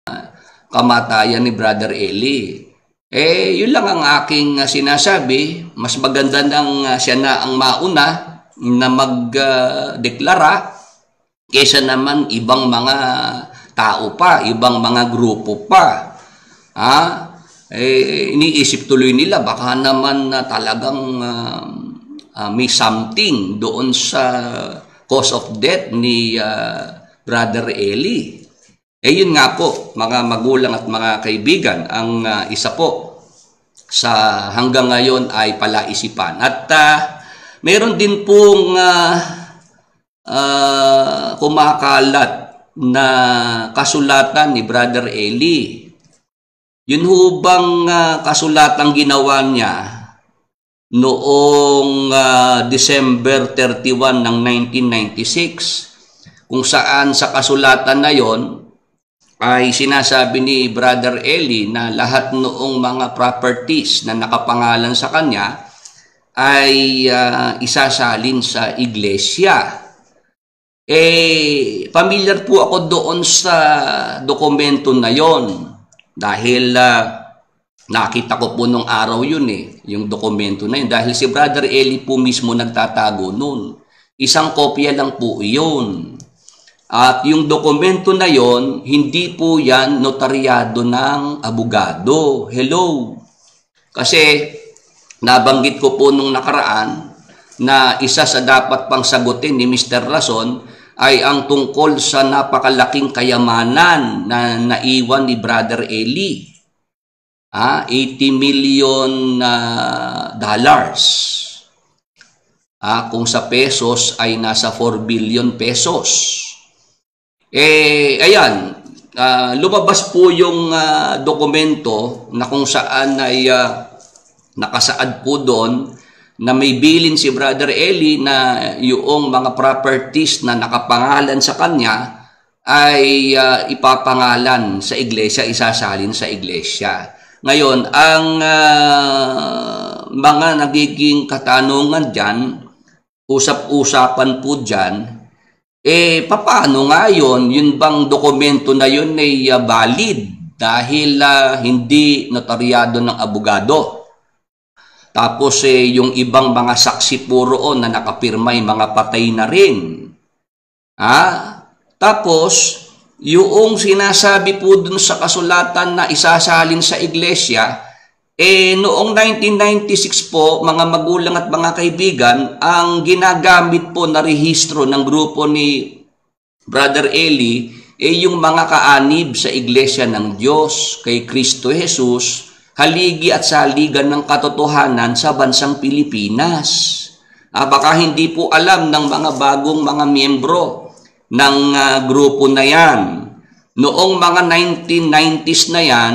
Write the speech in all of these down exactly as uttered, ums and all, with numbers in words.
kamatayan ni Brother Eli. Eh, yun lang ang aking uh, sinasabi. Mas maganda nang uh, siya na ang mauna na magdeklara uh, kaysa naman ibang mga tao pa, ibang mga grupo pa. Ha? Eh, iniisip tuloy nila, baka naman uh, talagang uh, uh, may something doon sa cause of death ni uh, Brother Eli. Eh yun nga po, mga magulang at mga kaibigan, ang uh, isa po sa hanggang ngayon ay palaisipan. At uh, meron din pong uh, uh, kumakalat na kasulatan ni Brother Eli. Yun ho bang uh, kasulatang ginawa niya noong uh, December thirty-one ng nineteen ninety-six, kung saan sa kasulatan na yon ay sinasabi ni Brother Eli na lahat noong mga properties na nakapangalan sa kanya ay uh, isasalin sa iglesia. Eh, familiar po ako doon sa dokumento na yon dahil uh, nakita ko po nung araw yun eh, yung dokumento na yun. Dahil si Brother Eli po mismo nagtatago nun. Isang kopya lang po yun. At yung dokumento na yon, hindi po yan notaryado ng abogado. Hello! Kasi nabanggit ko po nung nakaraan na isa sa dapat pang sagutin ni Mister Rason ay ang tungkol sa napakalaking kayamanan na naiwan ni Brother Eli. Ah, eighty million uh, dollars. Ah, kung sa pesos ay nasa four billion pesos. Eh, ayan, uh, lumabas po yung uh, dokumento na kung saan ay uh, nakasaad po doon na may bilin si Brother Eli na yung mga properties na nakapangalan sa kanya ay uh, ipapangalan sa iglesia, isasalin sa iglesia. Ngayon, ang uh, mga nagiging katanungan dyan, usap-usapan po dyan, eh, paano nga yun? Yun bang dokumento na yun ay uh, valid dahil uh, hindi notaryado ng abogado? Tapos eh, yung ibang mga saksi po roon na nakapirma ay mga patay na rin. Ha? Tapos, yung sinasabi po dun sa kasulatan na isasalin sa iglesia, eh noong nineteen ninety-six po, mga magulang at mga kaibigan, ang ginagamit po na rehistro ng grupo ni Brother Eli, eh yung mga kaanib sa iglesia ng Diyos, kay Kristo Jesus, haligi at saligan ng katotohanan sa bansang Pilipinas. Ah, baka hindi po alam ng mga bagong mga miyembro ng uh, grupo na yan. Noong mga nineteen nineties na yan,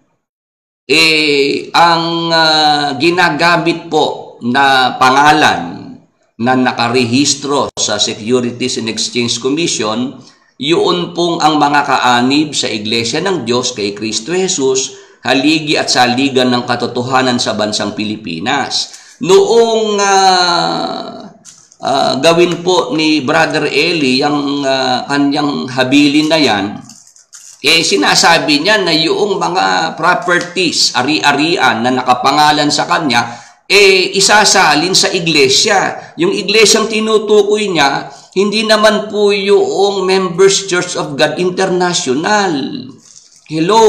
eh, ang uh, ginagamit po na pangalan na nakarehistro sa Securities and Exchange Commission, yun pong ang mga kaanib sa Iglesia ng Diyos kay Kristo Jesus, haligi at saligan ng katotohanan sa bansang Pilipinas. Noong uh, uh, gawin po ni Brother Eli ang uh, kanyang habilin na yan, eh sinasabi niya na yung mga properties, ari-arian na nakapangalan sa kanya, eh isasalin sa iglesia. Yung iglesyang tinutukoy niya, hindi naman po yung Members Church of God International. Hello?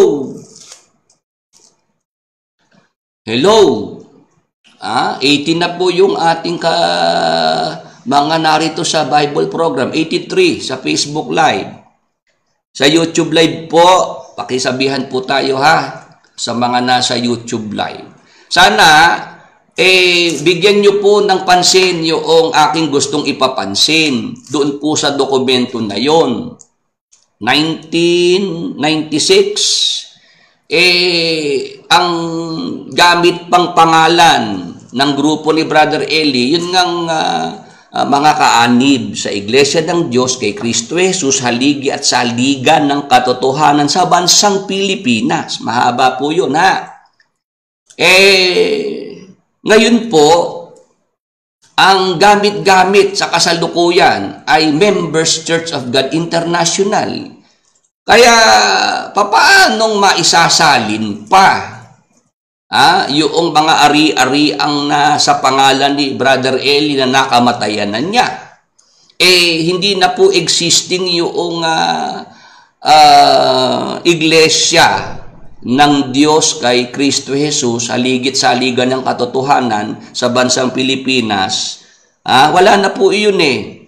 Hello? Ah, eighteen na po yung ating ka, mga narito sa Bible program. eighty-three sa Facebook Live. Sa YouTube Live po, pakisabihan po tayo ha, sa mga nasa YouTube Live. Sana, eh, bigyan nyo po ng pansin yung aking gustong ipapansin doon po sa dokumento na yon. nineteen ninety-six, eh, ang gamit pang pangalan ng grupo ni Brother Eli, yun ngang uh, Uh, mga kaanib sa Iglesia ng Diyos kay Kristo Jesus, haligi at saligan ng katotohanan sa bansang Pilipinas. Mahaba po yun, ha? Eh, ngayon po, ang gamit-gamit sa kasalukuyan ay Members Church of God International. Kaya, papaanong maisasalin pa ah, yung mga ari-ariang nasa pangalan ni Brother Eli na nakamatayan na niya? Eh, hindi na po existing yung uh, uh, iglesia ng Diyos kay Kristo Jesus, haligit sa liga ng katotohanan sa bansang Pilipinas. Ah, wala na po iyon eh.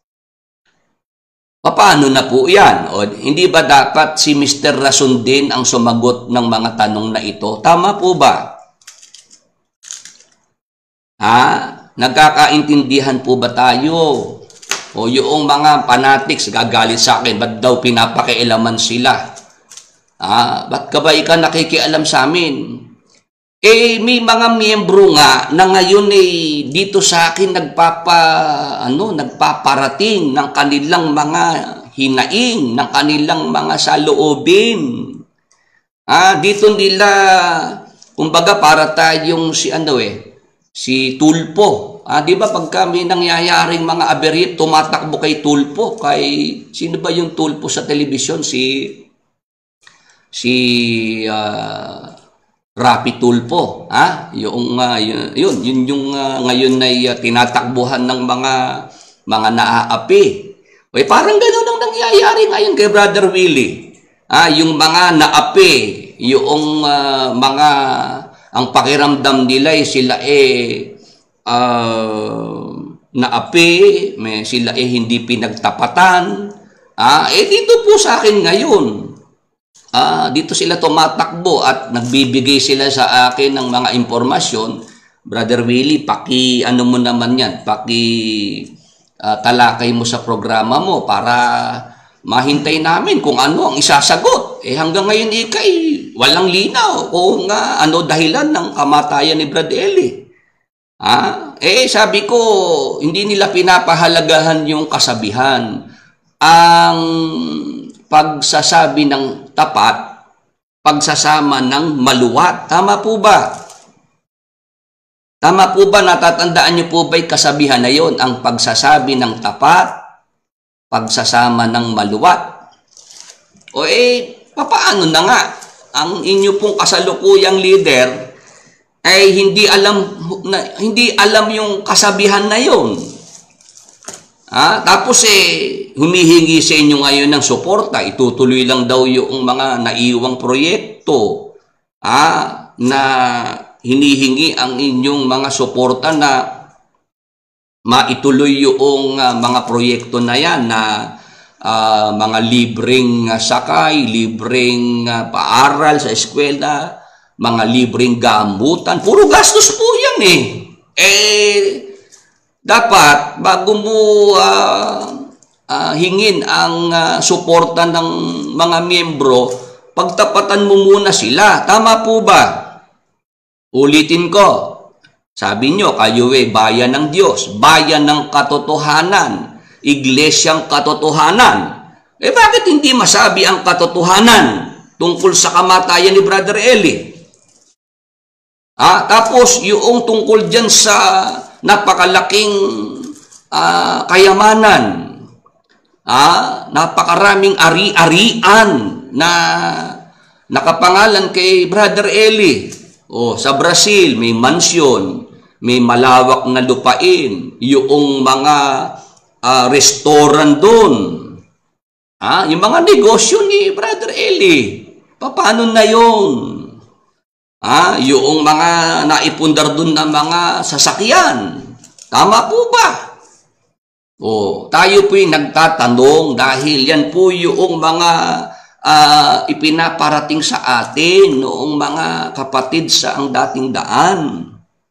Paano na po yan? O, hindi ba dapat si Mister Rason din ang sumagot ng mga tanong na ito? Tama po ba? Ha? Nagkakaintindihan po ba tayo? O yung mga fanatics gagalit sa akin, ba't daw pinapakialaman sila? Ha? Ba't ka ba ikaw nakikialam sa amin? Eh, may mga miyembro nga na ngayon eh, dito sa akin nagpapa, ano, nagpaparating ng kanilang mga hinaing, ng kanilang mga saloobin. Ah, dito nila, kumbaga para tayong si ano eh, si Tulpo. Ah, di ba pag kami nangyayaring mga aberya, tumatakbo kay Tulpo, kay, sino ba yung Tulpo sa telebisyon? Si, si, ah, Rapi Tulpo, ha? Yung uh, yun, yun, yun yung uh, ngayon ay uh, tinatakbuhan ng mga mga naaapi. Oy, parang ganoon ang nangyayari ngayon kay Brother Willie. Ah, yung mga naapi, yung uh, mga ang pakiramdam nila ay sila eh uh, naapi, may sila eh hindi pinagtapatan. Ah, eh dito po sa akin ngayon. Ah, dito sila tumatakbo at nagbibigay sila sa akin ng mga impormasyon. Brother Willie, paki ano mo naman yan, paki uh, talakay mo sa programa mo para mahintay namin kung ano ang isasagot. Eh hanggang ngayon ikay walang linaw kung uh, ano dahilan ng kamatayan ni Brother Eli. Ah, eh sabi ko, hindi nila pinapahalagahan yung kasabihan. Ang pagsasabi ng tapat, pagsasama ng maluwat. Tama po ba? Tama po ba? Natatandaan niyo po ba'y kasabihan na yon? Ang pagsasabi ng tapat, pagsasama ng maluwat. O eh, papaano na nga? Ang inyo pong kasalukuyang leader ay hindi alam, na, hindi alam yung kasabihan na yon. Ah, tapos eh, humihingi sa inyo ngayon ng suporta. Itutuloy lang daw yung mga naiwang proyekto ah, na hinihingi ang inyong mga suporta na maituloy yung uh, mga proyekto na yan na uh, mga libreng uh, sakay, libreng uh, paaral sa eskwela, mga libreng gamutan. Puro gastos po yan eh. Eh, dapat bago mo uh, uh, hingin ang uh, suporta ng mga miyembro, pagtapatan mo muna sila. Tama po ba? Ulitin ko. Sabi nyo, kayo eh, bayan ng Diyos, bayan ng katotohanan, iglesyang katotohanan. Eh bakit hindi masabi ang katotohanan tungkol sa kamatayan ni Brother Eli? Ah, tapos yung tungkol dyan sa napakalaking uh, kayamanan, ah, napakaraming ari-arian na nakapangalan kay Brother Eli. O, sa Brazil, may mansyon, may malawak na lupain, yung mga uh, restaurant doon. Ah, yung mga negosyo ni Brother Eli, paano na yun? Ah, yung mga naipundar doon na mga sasakyan. Tama po ba? O, tayo po'y nagtatanong dahil yan po yung mga uh, ipinaparating sa atin noong mga kapatid sa ang dating daan.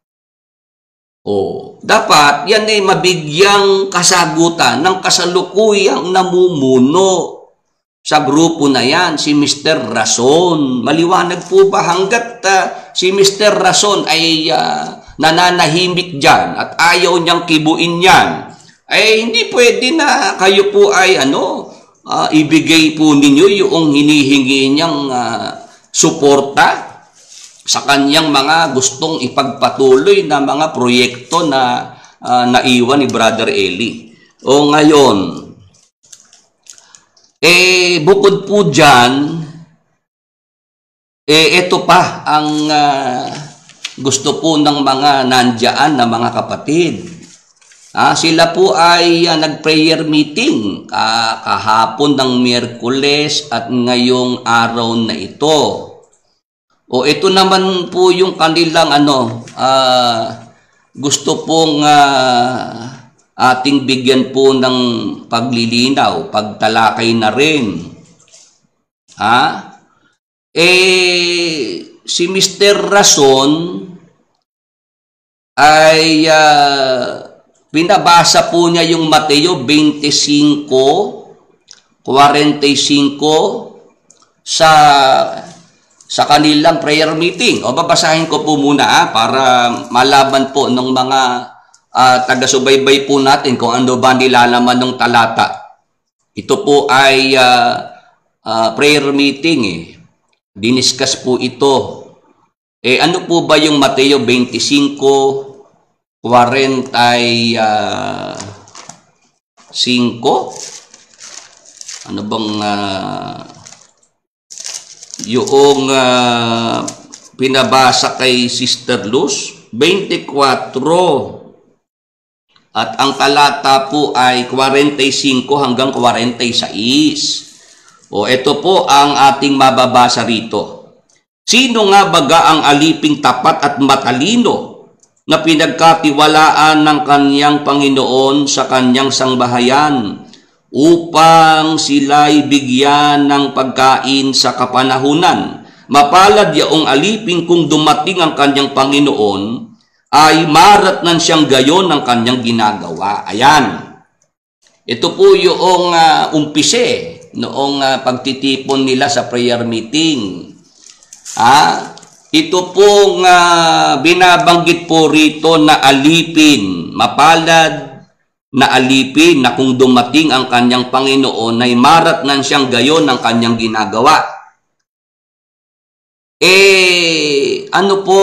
O, dapat yan ay mabigyang kasagutan ng kasalukuyang namumuno sa grupo na yan, si Mister Rason. Maliwanag po ba hanggat uh, si Mister Rason ay uh, nananahimik dyan at ayaw niyang kibuin yan, ay hindi pwede na kayo po ay ano, uh, ibigay po ninyo yung hinihingi niyang uh, suporta sa kanyang mga gustong ipagpatuloy na mga proyekto na uh, naiwan ni Brother Eli. O ngayon, Eh, bukod po dyan, eh, ito pa ang uh, gusto po ng mga nandyan na mga kapatid. Ah, sila po ay uh, nag-prayer meeting uh, kahapon ng Miyerkules at ngayong araw na ito. O ito naman po yung kanilang ano, uh, gusto pong uh, ating bigyan po ng paglilinaw, pagtalakay na rin. Ha? Eh, si Mister Rason ay uh, binabasa po niya yung Mateo twenty-five, forty-five sa sa kanilang prayer meeting. O babasahin ko po muna ha, para malaman po ng mga uh, taga-subaybay po natin kung ano ba nilalaman ng talata. Ito po ay uh, uh, prayer meeting eh. Diniscuss po ito. Eh ano po ba yung Mateo twenty-five, forty-five? Ano bang uh, yung uh, pinabasa kay Sister Luz? twenty-four. At ang talata po ay forty-five hanggang forty-six. O ito po ang ating mababasa rito. Sino nga baga ang aliping tapat at matalino na pinagkatiwalaan ng kanyang Panginoon sa kanyang sangbahayan upang sila'y bigyan ng pagkain sa kapanahunan? Mapalad yaong aliping kung dumating ang kanyang Panginoon ay maratnan siyang gayon ng kanyang ginagawa. Ayan. Ito po yung uh, umpise noong uh, pagtitipon nila sa prayer meeting. Ah, ito pong uh, binabanggit po rito na alipin, mapalad na alipin na kung dumating ang kanyang Panginoon ay maratnan siyang gayon ng kanyang ginagawa. Eh, ano po,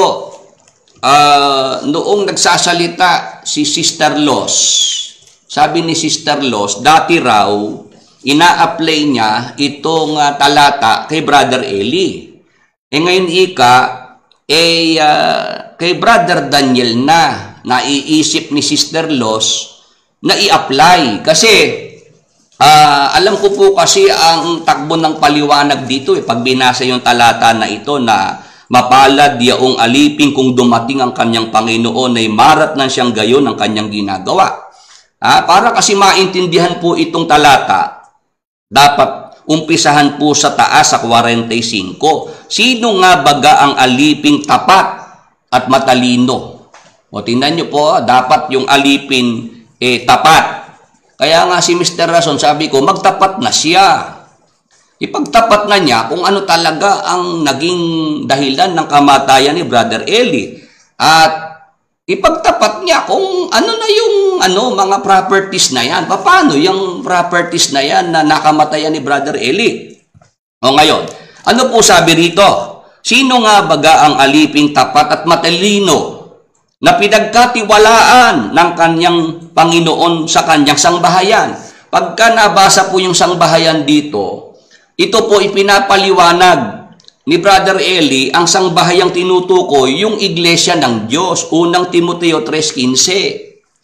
uh, noong nagsasalita si Sister Luz, sabi ni Sister Luz, dati raw, ina-apply niya itong uh, talata kay Brother Eli. Eh ngayon ika, eh uh, kay Brother Daniel na, naiisip ni Sister Luz na i-apply. Kasi, uh, alam ko po kasi ang takbo ng paliwanag dito, eh, pag binasa yung talata na ito na mapalad yaong alipin kung dumating ang kanyang Panginoon ay maratnan siyang gayon ng kanyang ginagawa. Ah, para kasi maintindihan po itong talata, dapat umpisahan po sa taas sa forty-five. Sino nga baga ang aliping tapat at matalino? O tingnan nyo po, dapat yung alipin eh, tapat. Kaya nga si Mister Rason, sabi ko, magtapat na siya. Ipagtapat na niya kung ano talaga ang naging dahilan ng kamatayan ni Brother Eli. At ipagtapat niya kung ano na yung ano, mga properties na yan. Paano yung properties na yan na nakamatayan ni Brother Eli? O ngayon, ano po sabi rito? Sino nga baga ang aliping tapat at matalino na pinagkatiwalaan ng kanyang Panginoon sa kanyang sangbahayan? Pagka nabasa po yung sangbahayan dito, ito po ipinapaliwanag ni Brother Eli, ang sangbahayang tinutukoy, yung iglesia ng Diyos, unang Timoteo three fifteen.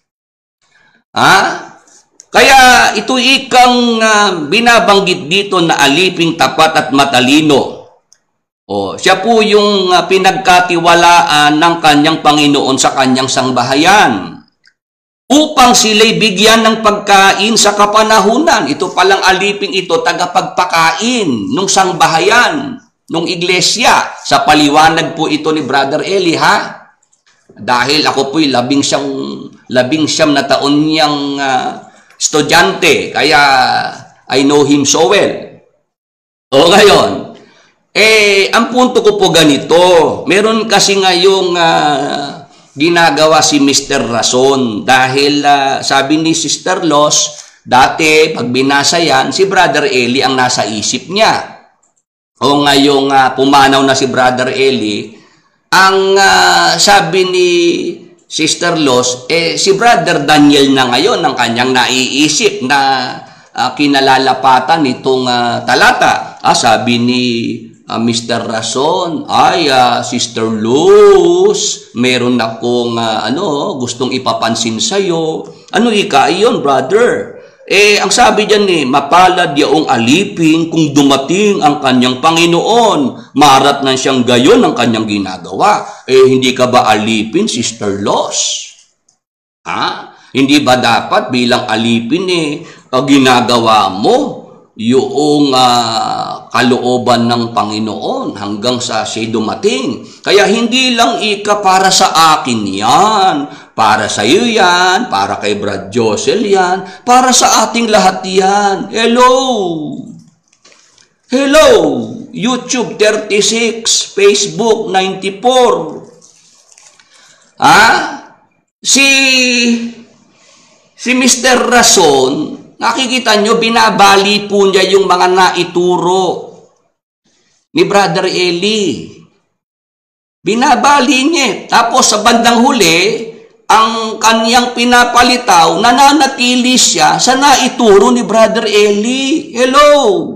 Ha? Kaya ito ikang uh, binabanggit dito na aliping tapat at matalino. O, siya po yung uh, pinagkatiwalaan ng kanyang Panginoon sa kanyang sangbahayan upang sila'y bigyan ng pagkain sa kapanahunan. Ito palang aliping ito, tagapagpakain nung sangbahayan, nung iglesia. Sa paliwanag po ito ni Brother Eli, ha? Dahil ako po'y labing siyang, labing siyam na taon niyang uh, estudyante, kaya I know him so well. O ngayon, eh, ang punto ko po ganito, meron kasi ngayong uh, ginagawa si Mister Rason dahil uh, sabi ni Sister Luz, dati pag binasa yan, si Brother Eli ang nasa isip niya. O ngayong uh, pumanaw na si Brother Eli, ang uh, sabi ni Sister Luz, eh, si Brother Daniel na ngayon ang kanyang naiisip na uh, kinalalapatan nitong uh, talata. Ah, sabi ni uh, Mister Rason, ay uh, Sister Luz, meron akong uh, ano, gustong ipapansin sa'yo. Ano ika iyon, brother? Eh, ang sabi diyan ni, eh, mapalad yaong alipin kung dumating ang kanyang Panginoon. Marat na siyang gayon ang kanyang ginagawa. Eh, hindi ka ba alipin, Sister Los? Ha? Hindi ba dapat bilang alipin eh, ginagawa mo yung uh, kalooban ng Panginoon hanggang sa siya dumating? Kaya hindi lang ika para sa akin yan, para sa iyo yan, para kay Brad Josel yan, para sa ating lahat yan. Hello! Hello! YouTube thirty-six, Facebook ninety-four. Ha? Si si Mister Rason, nakikita nyo, binabali po niya yung mga naituro ni Brother Eli. Binabali niya. Tapos sa bandang huli, ang kanyang pinapalitaw, nananatili siya sa naituro ni Brother Eli. Hello!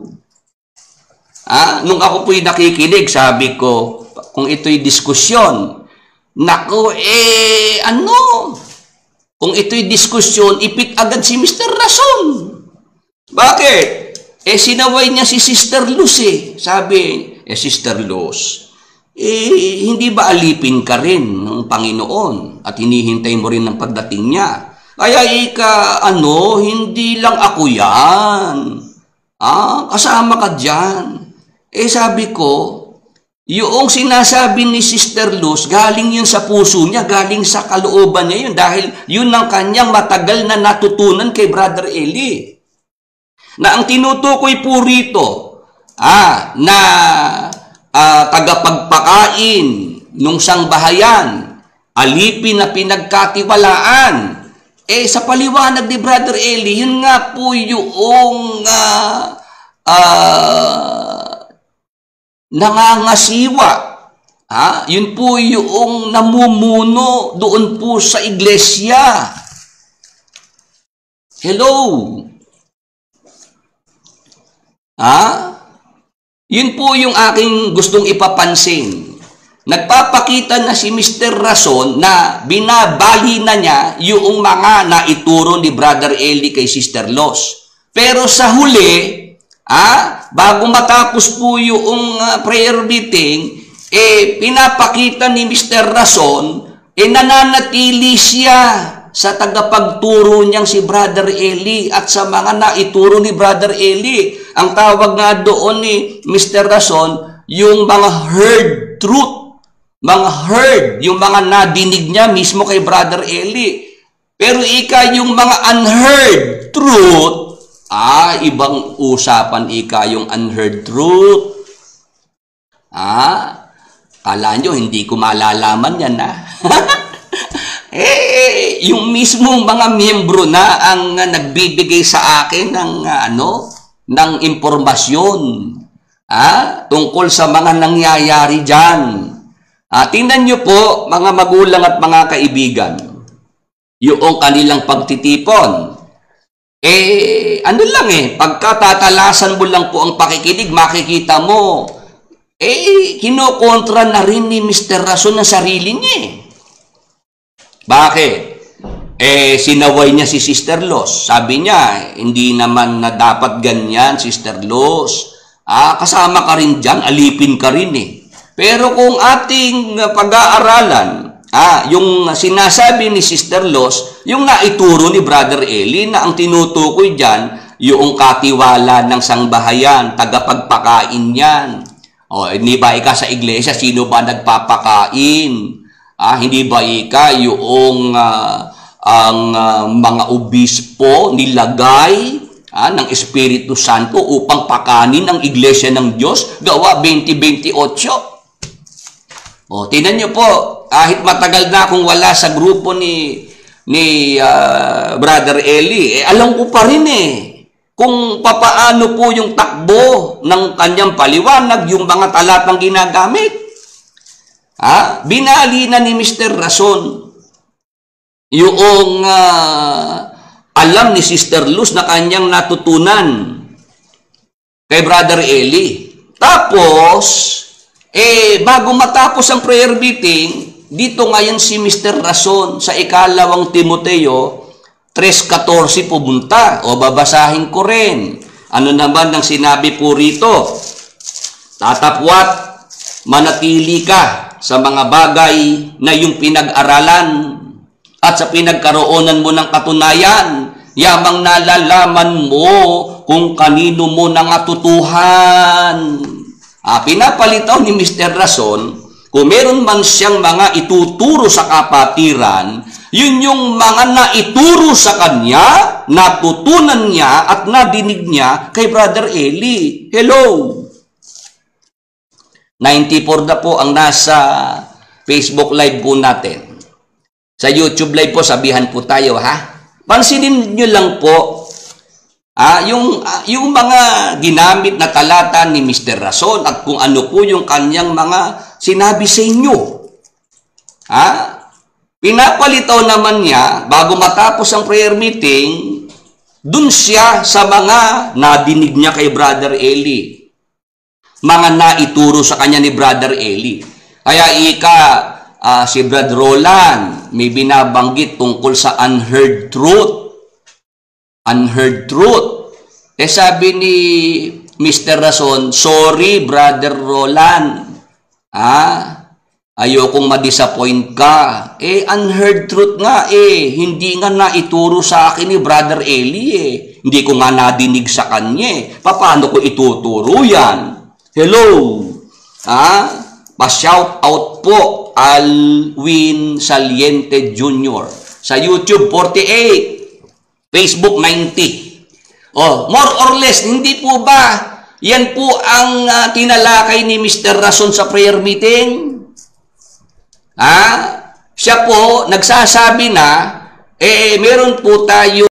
Ah, nung ako po'y nakikinig, sabi ko, kung ito'y diskusyon, naku, eh, ano? Kung ito'y diskusyon, ipit agad si Mister Rason. Bakit? Eh, sinaway niya si Sister Luz eh. Sabi, eh, Sister Luz, eh, hindi ba alipin ka rin ng Panginoon at hinihintay mo rin ng pagdating niya? Kaya ika, ano, hindi lang ako yan. Ah, kasama ka dyan. Eh, sabi ko, yung sinasabi ni Sister Luz, galing yun sa puso niya, galing sa kalooban niya yun, dahil yun ang kanyang matagal na natutunan kay Brother Eli. Na ang tinutukoy po rito, ah, na uh, tagapagpakain nung sangbahayan, alipin na pinagkatiwalaan, eh sa paliwanag ni Brother Eli, yun nga po yung uh, uh, nangangasiwa. Ha? Yun po yung namumuno doon po sa iglesia. Hello? Ha? Yun po yung aking gustong ipapansin. Nagpapakita na si Mister Rason na binabali na niya yung mga naituro ni Brother Eli kay Sister Los. Pero sa huli, ah, bago matapos po yung uh, prayer meeting, eh, pinapakita ni Mister Rason, eh, nananatili siya sa tagapagturo niyang si Brother Eli at sa mga naituro ni Brother Eli. Ang tawag nga doon ni Mister Rason, yung mga heard truth. Mga heard, yung mga nadinig niya mismo kay Brother Eli. Pero ika yung mga unheard truth, ah, ibang usapan ika yung unheard truth. Ah, kala nyo, hindi ko malalaman yan, ha? Eh, yung mismong mga miyembro na ang uh, nagbibigay sa akin ng, uh, ano, ng impormasyon, ah, tungkol sa mga nangyayari dyan. Ah, tingnan nyo po, mga magulang at mga kaibigan, yung kanilang pagtitipon. Eh, ano lang eh, pagkatatalasan mo lang po ang pakikinig, makikita mo, eh, kinokontra na rin ni Mister Rason ng sarili niya eh. Bakit? Eh, sinaway niya si Sister Los. Sabi niya, hindi naman na dapat ganyan, Sister Los. Ah, kasama ka rin dyan, alipin ka rin eh. Pero kung ating pag-aaralan, ah, yung sinasabi ni Sister Los, yung naituro ni Brother Eli na ang tinutukoy dyan, yung katiwala ng sangbahayan, tagapagpakain yan. O, hindi ba ika sa iglesia, sino ba nagpapakain? Ah, hindi ba ika yung uh, ang uh, mga obispo nilagay ah, ng Espiritu Santo upang pakanin ang iglesia ng Diyos? Gawa twenty twenty-eight. O, tingnan nyo po, kahit matagal na akong wala sa grupo ni, ni uh, Brother Eli, eh, alam ko pa rin eh, kung papaano po yung takbo ng kanyang paliwanag, yung mga talatang ginagamit. Ha? Binali na ni Mister Rason yung uh, alam ni Sister Luz na kanyang natutunan kay Brother Eli. Tapos, eh, bago matapos ang prayer meeting, dito ngayon si Mister Rason sa ikalawang Timoteo three fourteen pumunta. O babasahin ko rin. Ano naman ang sinabi po rito? Tatapwat, manatili ka sa mga bagay na yung pinag-aralan at sa pinagkaroonan mo ng katunayan, yamang nalalaman mo kung kanino mo nangatutuhan. Ah, pinapalitaw ni Mister Rason, kung meron man siyang mga ituturo sa kapatiran, yun yung mga naituro sa kanya, natutunan niya at nadinig niya kay Brother Eli. Hello! ninety-four na po ang nasa Facebook Live po natin. Sa YouTube Live po, sabihan po tayo, ha? Pansinin nyo lang po, ah, yung, ah, yung mga ginamit na talata ni Mister Rason at kung ano po yung kanyang mga sinabi sa inyo. Ha? Pinapalitaw naman niya, bago matapos ang prayer meeting, dun siya sa mga nadinig niya kay Brother Eli. Mga naituro sa kanya ni Brother Eli. Kaya ika, uh, si Brad Roland, may binabanggit tungkol sa unheard truth. Unheard truth. Eh sabi ni Mister Rason, sorry Brother Roland, ah, ayokong ma-disappoint ka. Eh, unheard truth nga eh. Hindi nga naituro sa akin ni Brother Eli eh. Hindi ko nga nadinig sa kanya eh. Paano ko ituturo yan? Hello? Ah, pa-shout out po Alwin Saliente Junior Sa YouTube, forty-eight. Facebook, ninety. Oh, more or less, hindi po ba yan po ang uh, tinalakay ni Mister Rason sa prayer meeting? Ah, siya po nagsasabi na, eh, meron po tayo